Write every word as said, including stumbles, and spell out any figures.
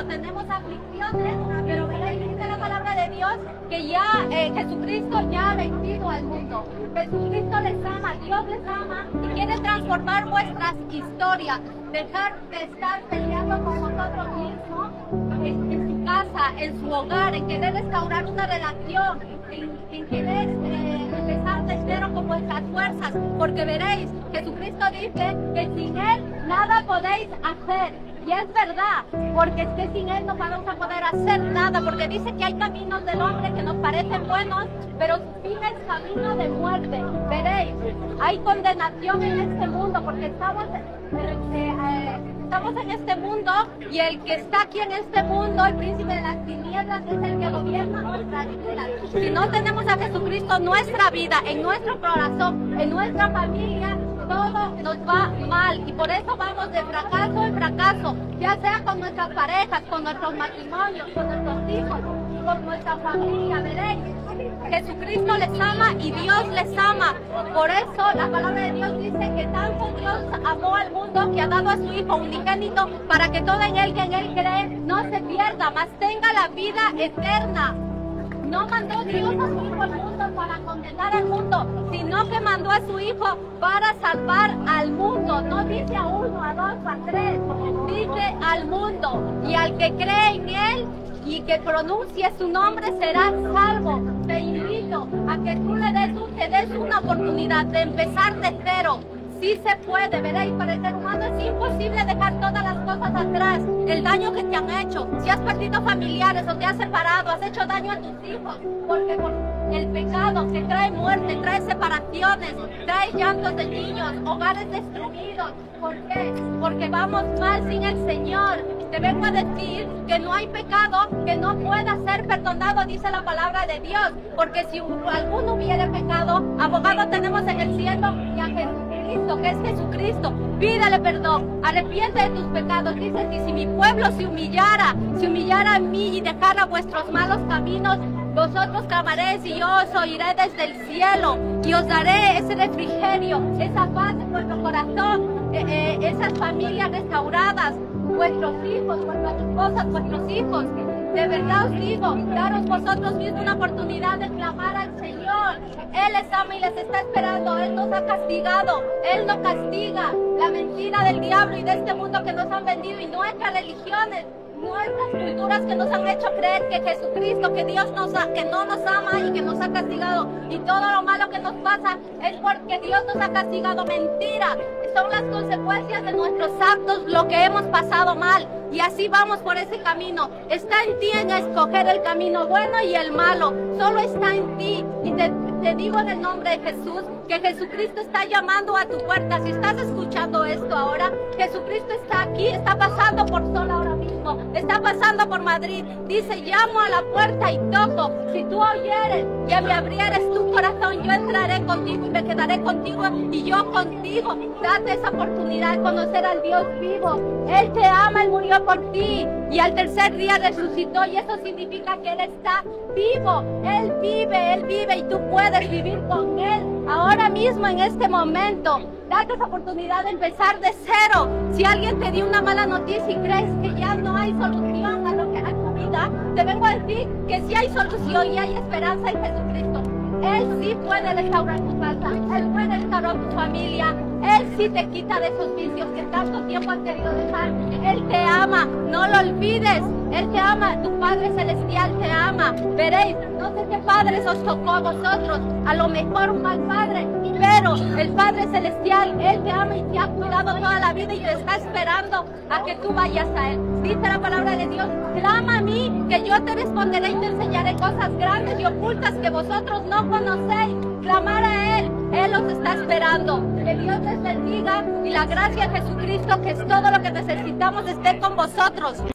tenemos aflicciones, pero veréis, dice la palabra de Dios que ya eh, Jesucristo ya ha vencido al mundo. Jesucristo les ama, Dios les ama y quiere transformar vuestras historias, dejar de estar peleando con vosotros mismos en, en su casa, en su hogar, en querer restaurar una relación, en, en querer eh, empezar de cero con vuestras fuerzas, porque veréis, Jesucristo dice que sin Él nada podéis hacer. Y es verdad, porque es que sin Él no vamos a poder hacer nada, porque dice que hay caminos del hombre que nos parecen buenos, pero su fin es camino de muerte. Veréis, hay condenación en este mundo, porque estamos, eh, eh, estamos en este mundo, y el que está aquí en este mundo, el príncipe de las tinieblas, es el que gobierna nuestras vidas. Si no tenemos a Jesucristo en nuestra vida, en nuestro corazón, en nuestra familia, todo nos va mal, y por eso vamos de fracaso en fracaso, ya sea con nuestras parejas, con nuestros matrimonios, con nuestros hijos, con nuestra familia. Veréis, Jesucristo les ama y Dios les ama. Por eso la palabra de Dios dice que tanto Dios amó al mundo que ha dado a su Hijo unigénito, para que todo en Él que en Él cree no se pierda, mas tenga la vida eterna. No mandó Dios a su Hijo al mundo para condenar al mundo, sino que mandó a su Hijo para salvar al mundo. No dice a uno, a dos, a tres, dice al mundo. Y al que cree en Él y que pronuncie su nombre será salvo. Te invito a que tú le des, te des una oportunidad de empezar de cero. Sí se puede, veréis, para el ser humano es imposible dejar todas las cosas atrás, el daño que te han hecho, si has perdido familiares o te has separado, has hecho daño a tus hijos, porque por el pecado que trae muerte, trae separaciones, trae llantos de niños, hogares destruidos. ¿Por qué? Porque vamos mal sin el Señor. Te vengo a decir que no hay pecado que no pueda ser perdonado, dice la palabra de Dios, porque si alguno hubiera pecado, abogado tenemos en el cielo y a Jesucristo, que es Jesucristo. Pídale perdón, arrepiente de tus pecados. Dice que si mi pueblo se humillara, se humillara a mí y dejara vuestros malos caminos, vosotros clamaréis y yo os oiré desde el cielo y os daré ese refrigerio, esa paz en vuestro corazón, eh, eh, esas familias restauradas, vuestros hijos, vuestras esposas, vuestros hijos. De verdad os digo, daros vosotros mismos una oportunidad de clamar al Señor. Él les ama y les está esperando. Él nos ha castigado, Él no castiga. La mentira del diablo y de este mundo que nos han vendido, y nuestras religiones, nuestras culturas que nos han hecho creer que Jesucristo, que Dios nos ha, que no nos ama y que nos ha castigado, y todo lo malo que nos pasa es porque Dios nos ha castigado. Mentira, son las consecuencias de nuestros actos, lo que hemos pasado mal, y así vamos por ese camino. Está en ti en escoger el camino bueno y el malo, solo está en ti. Y te, te digo en el nombre de Jesús que Jesucristo está llamando a tu puerta. Si estás escuchando esto ahora, Jesucristo está aquí, está pasando por Sol ahora mismo, está pasando por Madrid. Dice, llamo a la puerta y toco. Si tú oyeres y me abrieres tu corazón, yo entraré contigo y me quedaré contigo y yo contigo. Date esa oportunidad de conocer al Dios vivo. Él te ama, Él murió por ti y al tercer día resucitó, y eso significa que Él está vivo. Él vive, Él vive y tú puedes vivir con Él ahora mismo, en este momento. Date esa oportunidad de empezar de cero. Si alguien te dio una mala noticia y crees que ya no hay solución a lo que a tu vida, te vengo a decir que sí hay solución y hay esperanza en Jesucristo. Él sí puede restaurar tu casa, Él puede restaurar tu familia, Él sí te quita de esos vicios que tanto tiempo has querido dejar. Él te ama, no lo olvides. Él te ama, tu Padre Celestial te ama. Veréis, no sé qué padres os tocó a vosotros, a lo mejor un mal padre, pero el Padre Celestial, Él te ama y te ha cuidado toda la vida y te está esperando a que tú vayas a Él. Dice la palabra de Dios, clama a mí, que yo te responderé y te enseñaré cosas grandes y ocultas que vosotros no conocéis. Clamar a Él, Él os está esperando. Que Dios les bendiga y la gracia de Jesucristo, que es todo lo que necesitamos, esté con vosotros.